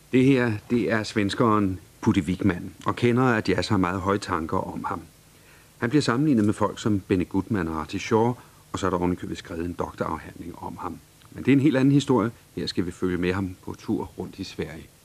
Det her, det er svenskeren Putte Wickman, og kendere af jazz har meget høje tanker om ham. Han bliver sammenlignet med folk som Benny Goodman og Artie Shaw, og så er der ovenikøbet skrevet en doktorafhandling om ham. Men det er en helt anden historie. Her skal vi følge med ham på tur rundt i Sverige.